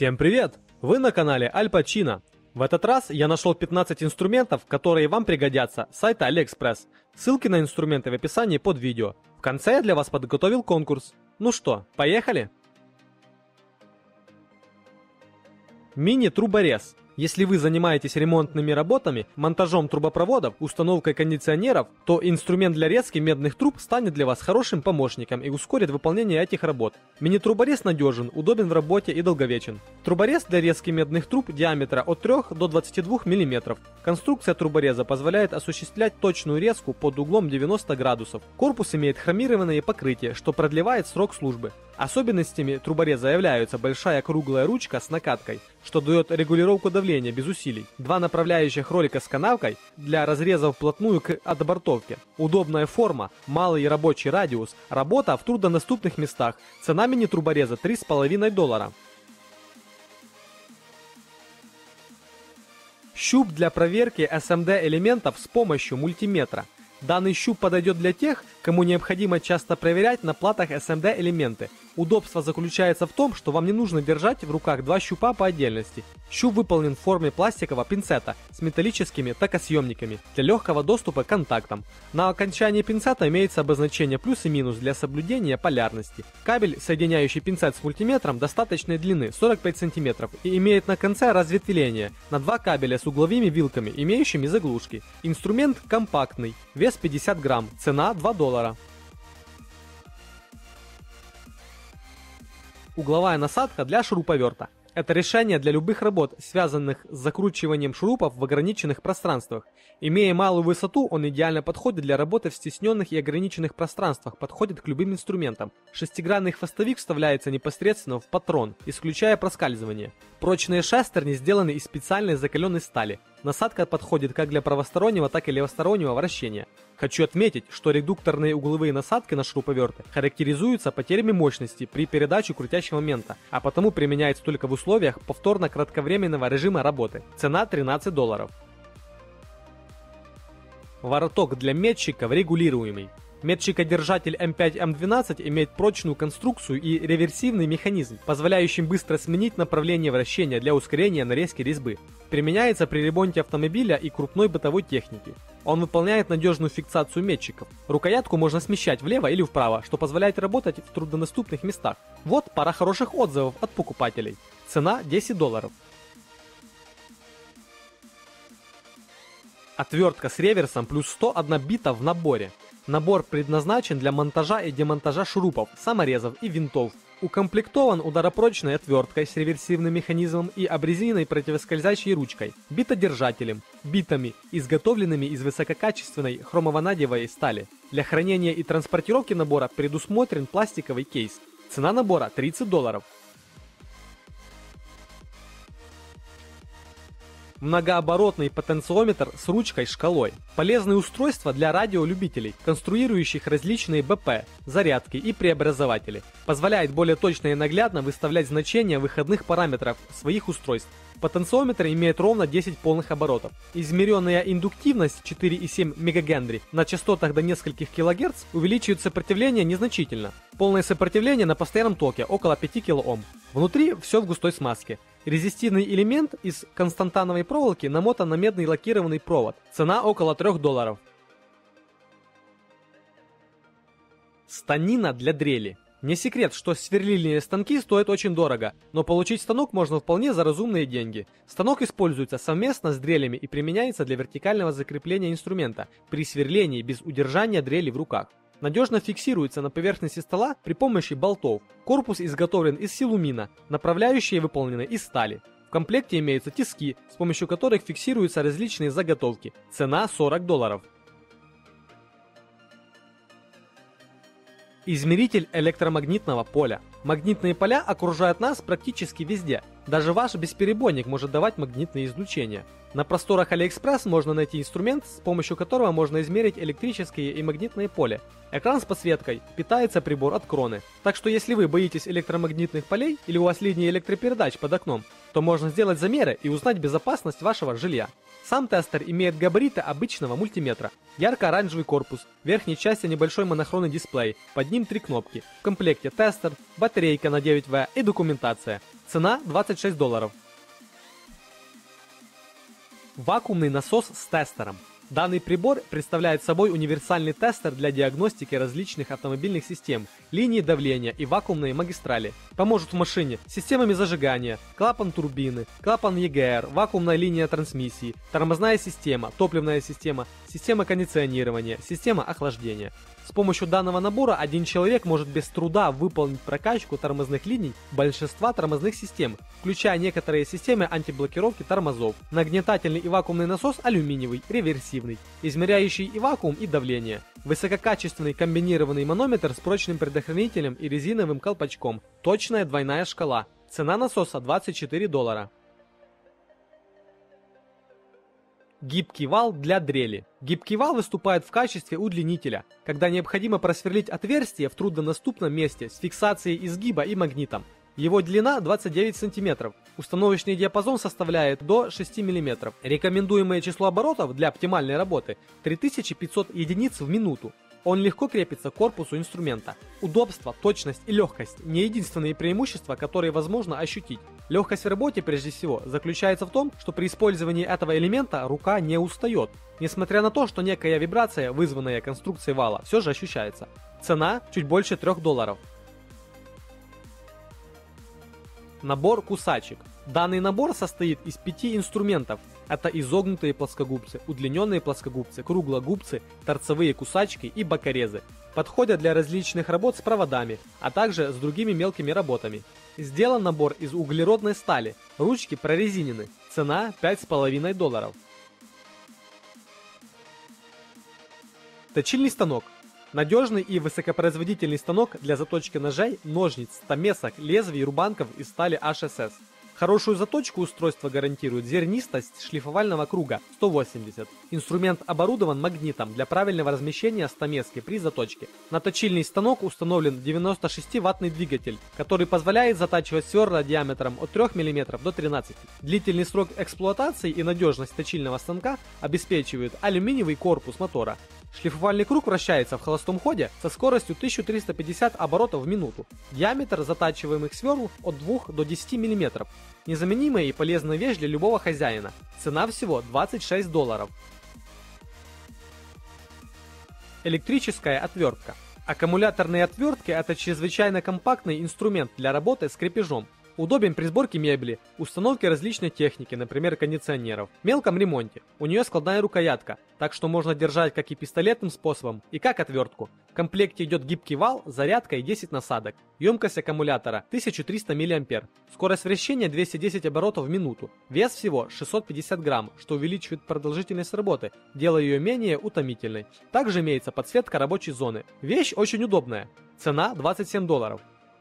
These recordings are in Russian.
Всем привет! Вы на канале Аль Пачино. В этот раз я нашел 15 инструментов, которые вам пригодятся с сайта AliExpress. Ссылки на инструменты в описании под видео. В конце я для вас подготовил конкурс. Ну что, поехали? Мини-труборез. Если вы занимаетесь ремонтными работами, монтажом трубопроводов, установкой кондиционеров, то инструмент для резки медных труб станет для вас хорошим помощником и ускорит выполнение этих работ. Мини-труборез надежен, удобен в работе и долговечен. Труборез для резки медных труб диаметра от 3 до 22 мм. Конструкция трубореза позволяет осуществлять точную резку под углом 90 градусов. Корпус имеет хромированное покрытие, что продлевает срок службы. Особенностями трубореза являются большая круглая ручка с накаткой, что дает регулировку давления без усилий, два направляющих ролика с канавкой для разреза вплотную к отбортовке, удобная форма, малый рабочий радиус, работа в труднодоступных местах, цена мини-трубореза $3,5. Щуп для проверки SMD элементов с помощью мультиметра. Данный щуп подойдет для тех, кому необходимо часто проверять на платах SMD элементы. Удобство заключается в том, что вам не нужно держать в руках два щупа по отдельности. Щуп выполнен в форме пластикового пинцета с металлическими токосъемниками для легкого доступа к контактам. На окончании пинцета имеется обозначение плюс и минус для соблюдения полярности. Кабель, соединяющий пинцет с мультиметром, достаточной длины 45 см и имеет на конце разветвление на два кабеля с угловыми вилками, имеющими заглушки. Инструмент компактный, вес 50 грамм, цена $2. Угловая насадка для шуруповерта. Это решение для любых работ, связанных с закручиванием шурупов в ограниченных пространствах. Имея малую высоту, он идеально подходит для работы в стесненных и ограниченных пространствах, подходит к любым инструментам. Шестигранный хвостовик вставляется непосредственно в патрон, исключая проскальзывание. Прочные шестерни сделаны из специальной закаленной стали. Насадка подходит как для правостороннего, так и левостороннего вращения. Хочу отметить, что редукторные угловые насадки на шуруповерты характеризуются потерями мощности при передаче крутящего момента, а потому применяется только в условиях повторно-кратковременного режима работы. Цена $13. Вороток для метчиков регулируемый. Метчикодержатель М5М12 имеет прочную конструкцию и реверсивный механизм, позволяющий быстро сменить направление вращения для ускорения нарезки резьбы. Применяется при ремонте автомобиля и крупной бытовой техники. Он выполняет надежную фиксацию метчиков. Рукоятку можно смещать влево или вправо, что позволяет работать в труднодоступных местах. Вот пара хороших отзывов от покупателей. Цена $10. Отвертка с реверсом плюс 101 бита в наборе. Набор предназначен для монтажа и демонтажа шурупов, саморезов и винтов. Укомплектован ударопрочной отверткой с реверсивным механизмом и обрезиненной противоскользящей ручкой, битодержателем, битами, изготовленными из высококачественной хромованадиевой стали. Для хранения и транспортировки набора предусмотрен пластиковый кейс. Цена набора $30. Многооборотный потенциометр с ручкой-шкалой. Полезное устройство для радиолюбителей, конструирующих различные БП, зарядки и преобразователи. Позволяет более точно и наглядно выставлять значения выходных параметров своих устройств. Потенциометр имеет ровно 10 полных оборотов. Измеренная индуктивность 4,7 МГц на частотах до нескольких кГц увеличивает сопротивление незначительно. Полное сопротивление на постоянном токе около 5 кОм. Внутри все в густой смазке. Резистивный элемент из константановой проволоки намотан на медный лакированный провод. Цена около $3. Станина для дрели. Не секрет, что сверлильные станки стоят очень дорого, но получить станок можно вполне за разумные деньги. Станок используется совместно с дрелями и применяется для вертикального закрепления инструмента при сверлении без удержания дрели в руках. Надежно фиксируется на поверхности стола при помощи болтов. Корпус изготовлен из силумина, направляющие выполнены из стали. В комплекте имеются тиски, с помощью которых фиксируются различные заготовки. Цена $40. Измеритель электромагнитного поля. Магнитные поля окружают нас практически везде. Даже ваш бесперебойник может давать магнитные излучения. На просторах AliExpress можно найти инструмент, с помощью которого можно измерить электрическое и магнитное поле. Экран с подсветкой, питается прибор от кроны. Так что если вы боитесь электромагнитных полей или у вас линия электропередач под окном, то можно сделать замеры и узнать безопасность вашего жилья. Сам тестер имеет габариты обычного мультиметра. Ярко-оранжевый корпус, в верхней части небольшой монохронный дисплей, под ним 3 кнопки. В комплекте тестер, батарейка на 9В и документация. Цена $26. Вакуумный насос с тестером. Данный прибор представляет собой универсальный тестер для диагностики различных автомобильных систем, линии давления и вакуумные магистрали. Поможет в машине с системами зажигания, клапан турбины, клапан ЕГР, вакуумная линия трансмиссии, тормозная система, топливная система, система кондиционирования, система охлаждения. С помощью данного набора один человек может без труда выполнить прокачку тормозных линий большинства тормозных систем, включая некоторые системы антиблокировки тормозов. Нагнетательный и вакуумный насос алюминиевый, реверсивный, измеряющий и вакуум, и давление. Высококачественный комбинированный манометр с прочным предохранителем и резиновым колпачком. Точная двойная шкала. Цена насоса $24. Гибкий вал для дрели. Гибкий вал выступает в качестве удлинителя, когда необходимо просверлить отверстие в труднодоступном месте с фиксацией изгиба и магнитом. Его длина 29 см. Установочный диапазон составляет до 6 мм. Рекомендуемое число оборотов для оптимальной работы 3500 единиц в минуту. Он легко крепится к корпусу инструмента. Удобство, точность и легкость – не единственные преимущества, которые возможно ощутить. Легкость в работе, прежде всего, заключается в том, что при использовании этого элемента рука не устает, несмотря на то, что некая вибрация, вызванная конструкцией вала, все же ощущается. Цена чуть больше $3. Набор кусачек. Данный набор состоит из 5 инструментов. Это изогнутые плоскогубцы, удлиненные плоскогубцы, круглогубцы, торцевые кусачки и бокорезы. Подходят для различных работ с проводами, а также с другими мелкими работами. Сделан набор из углеродной стали, ручки прорезинены. Цена $5,5. Точильный станок. Надежный и высокопроизводительный станок для заточки ножей, ножниц, стамесок, лезвий, рубанков из стали HSS. Хорошую заточку устройство гарантирует зернистость шлифовального круга 180. Инструмент оборудован магнитом для правильного размещения стамески при заточке. На точильный станок установлен 96-ваттный двигатель, который позволяет затачивать сверла диаметром от 3 мм до 13 мм. Длительный срок эксплуатации и надежность точильного станка обеспечивают алюминиевый корпус мотора. Шлифовальный круг вращается в холостом ходе со скоростью 1350 оборотов в минуту. Диаметр затачиваемых сверл от 2 до 10 мм. Незаменимая и полезная вещь для любого хозяина. Цена всего $26. Электрическая отвертка. Аккумуляторные отвертки – это чрезвычайно компактный инструмент для работы с крепежом. Удобен при сборке мебели, установке различной техники, например, кондиционеров, мелком ремонте. У нее складная рукоятка, так что можно держать как и пистолетным способом, и как отвертку. В комплекте идет гибкий вал, зарядка и 10 насадок. Емкость аккумулятора 1300 мА. Скорость вращения 210 оборотов в минуту. Вес всего 650 грамм, что увеличивает продолжительность работы, делая ее менее утомительной. Также имеется подсветка рабочей зоны. Вещь очень удобная. Цена $27.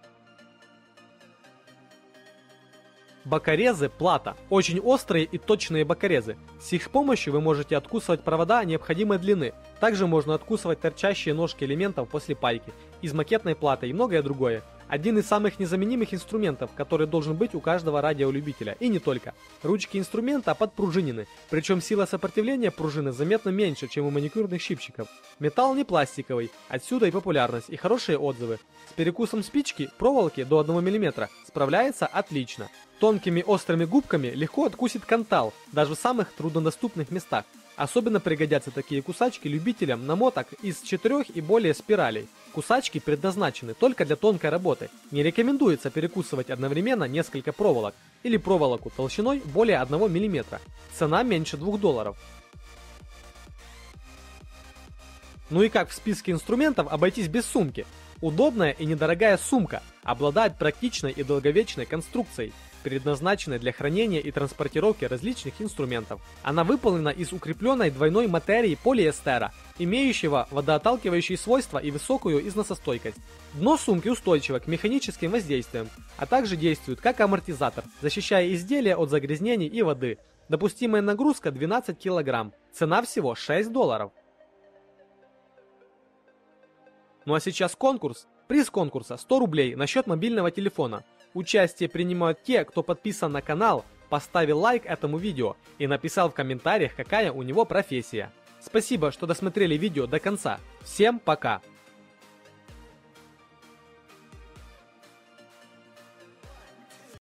Бокорезы плата. Очень острые и точные бокорезы. С их помощью вы можете откусывать провода необходимой длины. Также можно откусывать торчащие ножки элементов после пайки, из макетной платы и многое другое. Один из самых незаменимых инструментов, который должен быть у каждого радиолюбителя, и не только. Ручки инструмента подпружинены, причем сила сопротивления пружины заметно меньше, чем у маникюрных щипчиков. Металл не пластиковый, отсюда и популярность, и хорошие отзывы. С перекусом спички, проволоки до 1 мм справляется отлично. Тонкими острыми губками легко откусит кантал, даже в самых труднодоступных местах. Особенно пригодятся такие кусачки любителям намоток из 4 и более спиралей. Кусачки предназначены только для тонкой работы. Не рекомендуется перекусывать одновременно несколько проволок или проволоку толщиной более 1 мм. Цена меньше $2. Ну и как в списке инструментов обойтись без сумки? Удобная и недорогая сумка обладает практичной и долговечной конструкцией, предназначенной для хранения и транспортировки различных инструментов. Она выполнена из укрепленной двойной материи полиэстера, имеющего водоотталкивающие свойства и высокую износостойкость. Дно сумки устойчиво к механическим воздействиям, а также действует как амортизатор, защищая изделие от загрязнений и воды. Допустимая нагрузка 12 кг. Цена всего $6. Ну а сейчас конкурс. Приз конкурса 100 рублей на счет мобильного телефона. Участие принимают те, кто подписан на канал, поставил лайк этому видео и написал в комментариях, какая у него профессия. Спасибо, что досмотрели видео до конца. Всем пока!